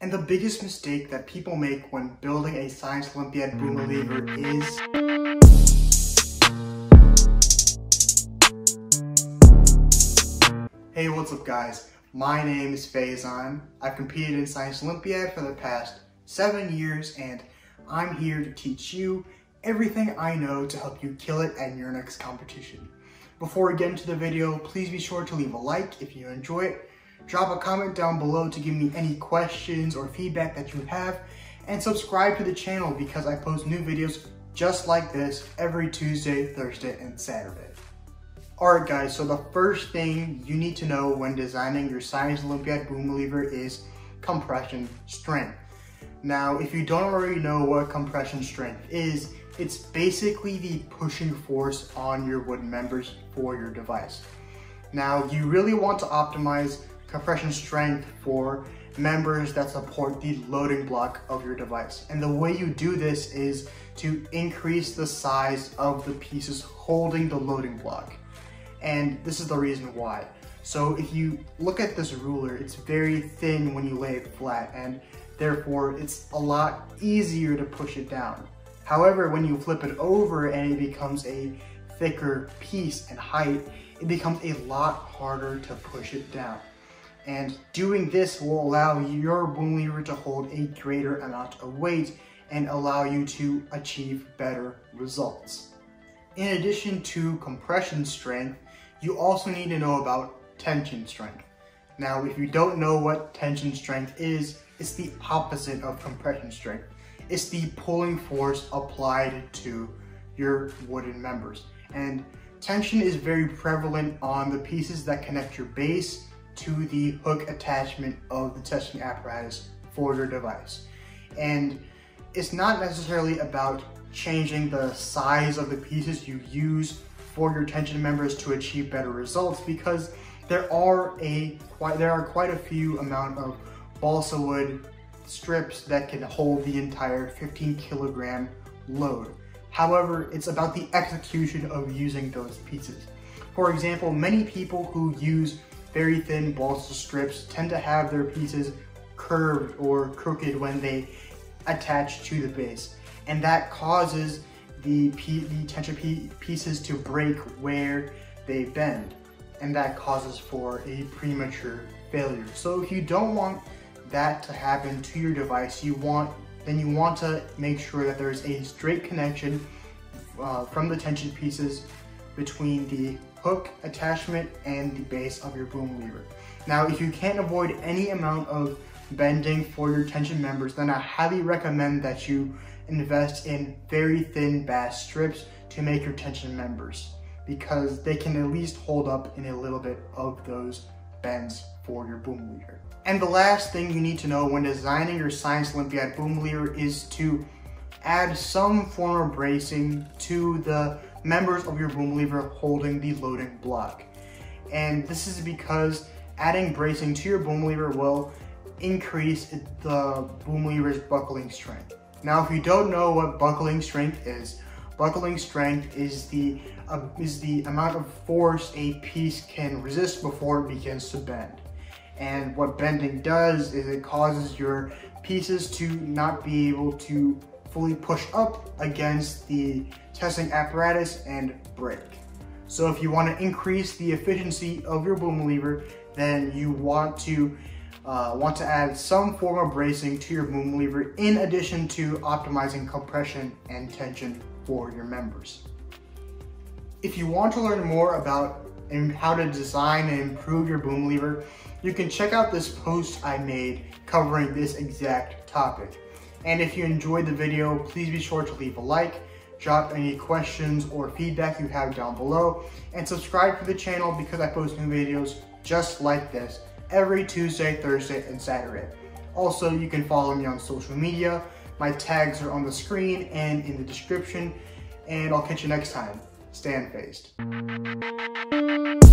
And the biggest mistake that people make when building a Science Olympiad Boomilever is Hey, what's up guys? My name is Fayzan. I've competed in Science Olympiad for the past 7 years and I'm here to teach you everything I know to help you kill it at your next competition. Before we get into the video, please be sure to leave a like if you enjoy it. Drop a comment down below to give me any questions or feedback that you have, and subscribe to the channel because I post new videos just like this every Tuesday, Thursday, and Saturday. Alright guys, so the first thing you need to know when designing your Science Olympiad Boomilever is compression strength. Now, if you don't already know what compression strength is, it's basically the pushing force on your wood members for your device. Now, you really want to optimize compression strength for members that support the loading block of your device. And the way you do this is to increase the size of the pieces holding the loading block. And this is the reason why. So if you look at this ruler, it's very thin when you lay it flat, and therefore it's a lot easier to push it down. However, when you flip it over and it becomes a thicker piece and height, it becomes a lot harder to push it down. And doing this will allow your Boomilever to hold a greater amount of weight and allow you to achieve better results. In addition to compression strength, you also need to know about tension strength. Now, if you don't know what tension strength is, it's the opposite of compression strength. It's the pulling force applied to your wooden members. And tension is very prevalent on the pieces that connect your base to the hook attachment of the testing apparatus for your device. And it's not necessarily about changing the size of the pieces you use for your tension members to achieve better results, because there are quite a few amount of balsa wood strips that can hold the entire 15 kilogram load. However, it's about the execution of using those pieces. For example, many people who use very thin balsa strips tend to have their pieces curved or crooked when they attach to the base, and that causes the tension pieces to break where they bend, and that causes for a premature failure. So if you don't want that to happen to your device, you want to make sure that there's a straight connection from the tension pieces between the hook attachment and the base of your Boomilever. Now, if you can't avoid any amount of bending for your tension members, then I highly recommend that you invest in very thin bass strips to make your tension members, because they can at least hold up in a little bit of those bends for your Boomilever. And the last thing you need to know when designing your Science Olympiad Boomilever is to add some form of bracing to the members of your Boomilever holding the loading block. And this is because adding bracing to your Boomilever will increase the Boomilever's buckling strength. Now, if you don't know what buckling strength is the amount of force a piece can resist before it begins to bend. And what bending does is it causes your pieces to not be able to fully push up against the testing apparatus and break. So if you want to increase the efficiency of your Boomilever, then you want to add some form of bracing to your Boomilever in addition to optimizing compression and tension for your members. If you want to learn more about how to design and improve your Boomilever, you can check out this post I made covering this exact topic. And if you enjoyed the video, please be sure to leave a like, drop any questions or feedback you have down below, and subscribe to the channel because I post new videos just like this every Tuesday, Thursday, and Saturday. Also, you can follow me on social media. My tags are on the screen and in the description, and I'll catch you next time. Stay unfazed.